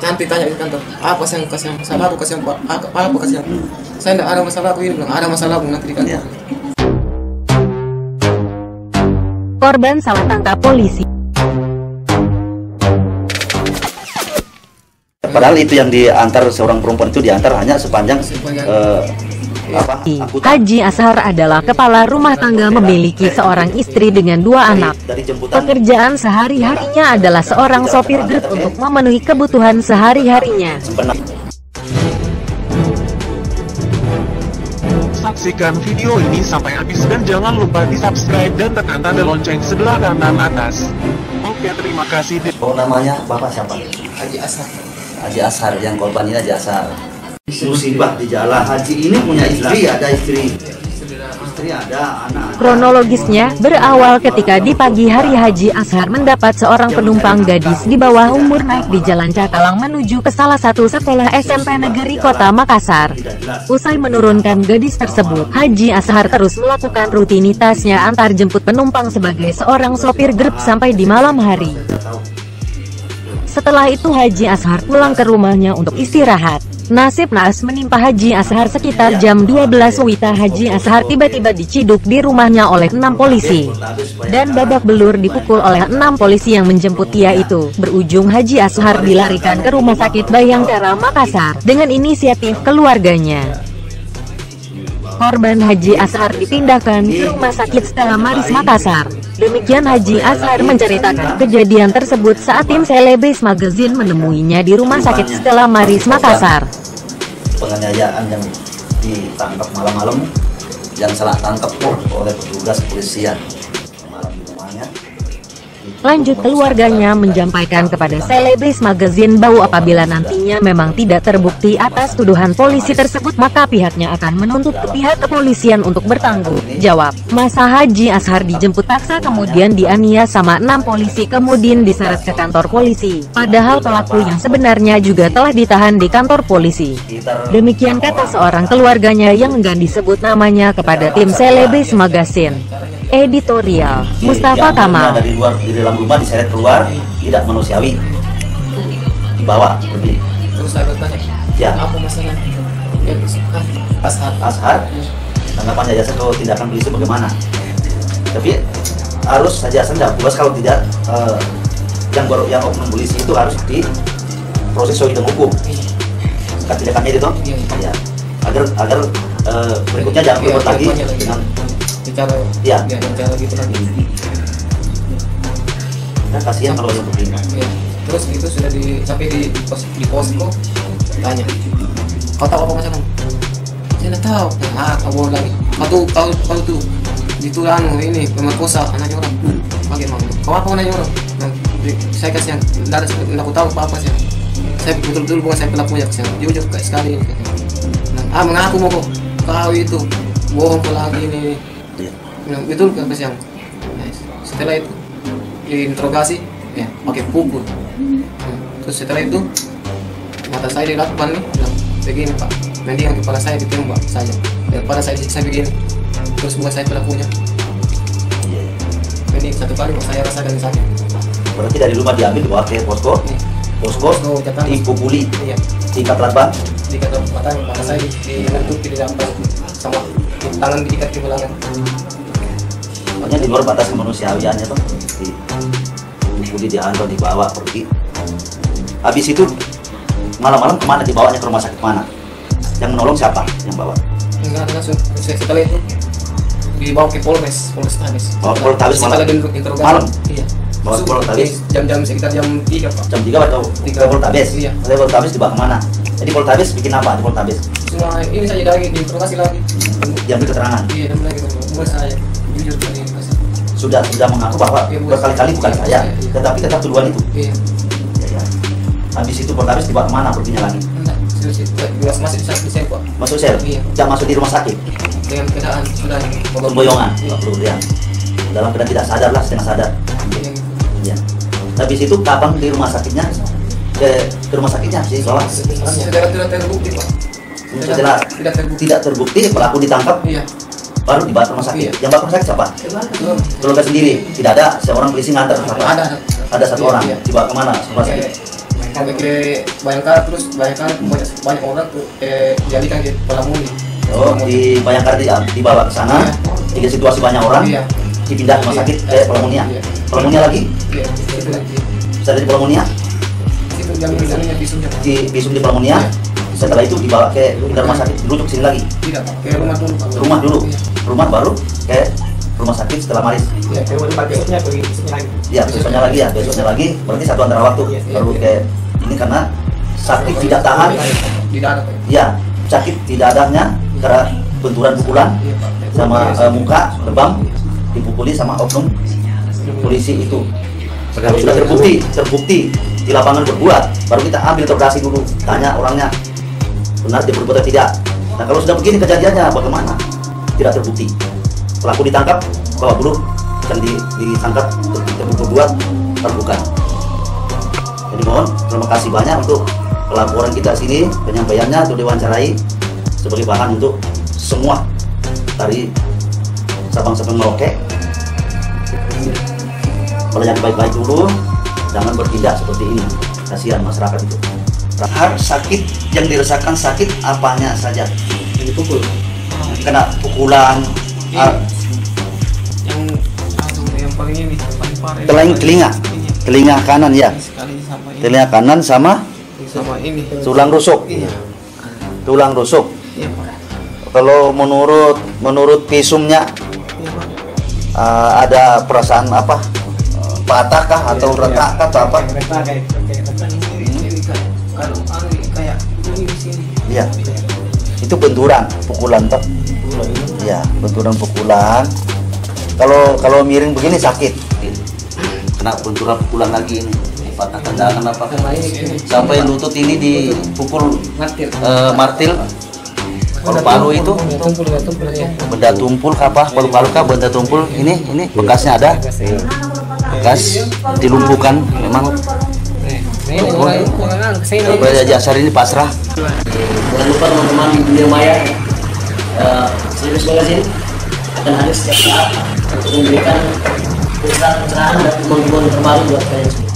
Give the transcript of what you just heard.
nanti tanya di kantor, apa sih yang kasih masalah aku, kasih apa kasih aku. Saya tidak ada masalah aku ini, bilang ada masalah aku nanti di kantor. Korban salah tangkap polisi. Padahal itu yang diantar seorang perempuan itu diantar hanya sepanjang Haji Ashar adalah kepala rumah tangga memiliki seorang istri dengan 2 anak. Pekerjaan sehari-harinya adalah seorang sopir Grab untuk memenuhi kebutuhan sehari-harinya. Saksikan video ini sampai habis dan jangan lupa di subscribe dan tekan tanda lonceng sebelah kanan atas. Oke, terima kasih. Oh, namanya Bapak siapa? Haji Ashar. Haji Ashar, yang korban ini Haji Ashar. Musibah di jalan. Haji ini punya istri, ada istri ada anak. Kronologisnya berawal ketika di pagi hari Haji Ashar mendapat seorang penumpang gadis di bawah umur naik di Jalan Cakalang menuju ke salah satu sekolah SMP negeri Kota Makassar. Usai menurunkan gadis tersebut, Haji Ashar terus melakukan rutinitasnya antar jemput penumpang sebagai seorang sopir Grab sampai di malam hari. Setelah itu Haji Ashar pulang ke rumahnya untuk istirahat. Nasib naas menimpa Haji Ashar sekitar jam 12 WITA. Haji Ashar tiba-tiba diciduk di rumahnya oleh 6 polisi. Dan babak belur dipukul oleh 6 polisi yang menjemput dia itu. Berujung Haji Ashar dilarikan ke Rumah Sakit Bayangkara Makassar dengan inisiatif keluarganya. Korban Haji Ashar dipindahkan ke Rumah Sakit Stella Maris Makassar. Demikian Haji Ashar menceritakan kejadian tersebut saat tim Celebes Magazine menemuinya di Rumah Sakit Stella Maris Makassar. Penganiayaan yang ditangkap malam-malam, yang salah tangkap oleh petugas kepolisian. Malam di rumahnya. Lanjut, keluarganya menyampaikan kepada Celebes Magazine bahwa apabila nantinya memang tidak terbukti atas tuduhan polisi tersebut, maka pihaknya akan menuntut ke pihak kepolisian untuk bertanggung jawab. Masa Haji Ashar dijemput paksa kemudian dianiaya sama 6 polisi kemudian diseret ke kantor polisi. Padahal pelaku yang sebenarnya juga telah ditahan di kantor polisi. Demikian kata seorang keluarganya yang enggan disebut namanya kepada tim Celebes Magazine. Editorial Mustafa Kamal. Dari luar, di dalam rumah diseret keluar, tidak manusiawi, dibawa pergi. Terus saya bertanya, Ya. apa masalah? Ya, Ashar, tanggapan Haji Ashar kalau tindakan polisi bagaimana? Tapi harus Haji Ashar tidak puas kalau tidak yang oknum polisi itu harus diproses sesuai dengan hukum. Kan tindakannya itu, ya. Agar berikutnya jangan berbuat lagi dengan bicara gitu lagi. Kan kasihan kalau yang begini. Ya. Terus itu sudah sampai di posko tanya, kau tahu apa masalah? Saya tidak tahu. Kau lagi. Kau tuh ditulang ini pemerkosa anaknya orang. Bagaimana? Kau apa anaknya orang? Nah, saya kasihan. Tidak aku tahu apa sih. Saya betul-betul bukan saya pelakunya kasihan. Jujur sekali. Nah, mengaku mau kau itu bohong lagi ini. Betul kan kasihan. Nah, setelah itu diinterogasi, ya pakai pukul. Terus setelah itu mata saya dilakukan nih, bilang begini Pak, mendingan kepala saya ditembak saja daripada saya disiksa begini. Terus bukan saya pelakunya. Ini satu kali saya rasakan sakit. Berarti dari rumah diambil dibawa ke posko, dipukuli, diikat latbang, diikat mata saya dibentuk di dalam sama tangan diikat di belakang. makanya di luar batas kemanusiawiannya tuh, dipukuli, dihantam, dibawa pergi. Habis itu malam-malam kemana dibawanya, ke rumah sakit mana? Yang menolong siapa yang bawa? Enggak, langsung setelah itu dibawa ke Polres Tabes. Polres malam. Malam. Iya. Bawa ke Polres Tabes. Jam sekitar jam 3 Pak. Jam 3 atau ke Polres Tabes? Iya. Polres Tabes dibawa kemana? Jadi Polres Tabes bikin apa di Polres Tabes? Cuma ini saja lagi diinterogasi lagi. Diambil keterangan. Iya, dan lagi bukan saya. Jujur tadi Sudah sudah mengaku bahwa berkali-kali bukan saya, tetapi tetap tuduhan itu. Iya. Ya. Habis itu Polres Tabes dibawa kemana perginya lagi? Masih di sel Pak. Masuk sel? Iya. Jangan masuk di rumah sakit? Dengan keadaan sudah Pemboyongan? Iya. Dalam keadaan tidak sadar lah, setengah sadar. Ya. Habis itu kapan di rumah sakitnya? Ke rumah sakitnya sih soalnya. Tidak terbukti Pak. Setelah tidak terbukti pelaku ditangkap, iya, baru dibawa ke rumah sakit. Iya. Yang bawa ke rumah sakit siapa? Keluarga sendiri. Tidak ada seorang polisi ngantar. Ada satu iya, orang. iya. Dibawa kemana? Rumah sakit. ke Bayangkara, terus Bayangkara banyak orang tuh jadikan ke Palamuni. Oh, di Bayangkara dibawa ke sana, di situasi banyak orang, dipindah ke rumah sakit ke Pelamunia. Pelamunia lagi? Iya, itu lagi. Bisa di Pelamunia? Itu jaminannya visumnya. Di visum di Pelamunia. Setelah itu dibawa ke rumah sakit, dirujuk sini lagi. Tidak, ke rumah dulu. Rumah dulu, rumah baru ke rumah sakit setelah Maris. Iya, ke rumah besoknya lagi. Ya, besoknya lagi. Berarti satu antara waktu baru ke ini karena sakit tidak tahan. Tidak ada. Ya, sakit tidak adanya karena benturan pukulan sama muka lebam dipukuli sama oknum polisi itu. Kalau sudah terbukti di lapangan berbuat, baru kita ambil interogasi dulu, tanya orangnya benar dia berbuat atau tidak. Nah kalau sudah begini kejadiannya bagaimana? Tidak terbukti, pelaku ditangkap, bawa dulu dan ditangkap terbukti berbuat, terbuka. Jadi mohon terima kasih banyak untuk pelaporan kita sini, penyampaiannya untuk diwawancarai sebagai bahan untuk semua dari Sabang sampai Merauke. Belajar baik-baik dulu, jangan bertindak seperti ini. Kasihan masyarakat itu. Harus sakit yang dirasakan sakit apanya saja. Yang dipukul. Kena pukulan. Yang paling ini, paling parah. Telinga kanan ya. Sekali sama ini. Telinga kanan sama ini. tulang rusuk. Iya. Tulang rusuk. Iya, Pak. Kalau menurut visumnya Iya, Pak. ada perasaan apa? Patahkah atau retak atau apa? Kayak ini di sini. Iya. Itu benturan pukulan toh. Iya, benturan pukulan. Kalau miring begini sakit. Kena benturan pukulan lagi ini. Patah tendangan apa? Sampai lutut ini dipukul martil. Paru-paru itu benda tumpul apa? Paru-paru kah benda tumpul? Ini bekasnya ada. Bekas dilumpuhkan memang. Jasar ini pasrah. Jangan lupa teman-teman di dunia maya, Serius Magazine akan hadir setiap saat untuk memberikan pencerahan dan teman-teman terbaru buat kalian semua.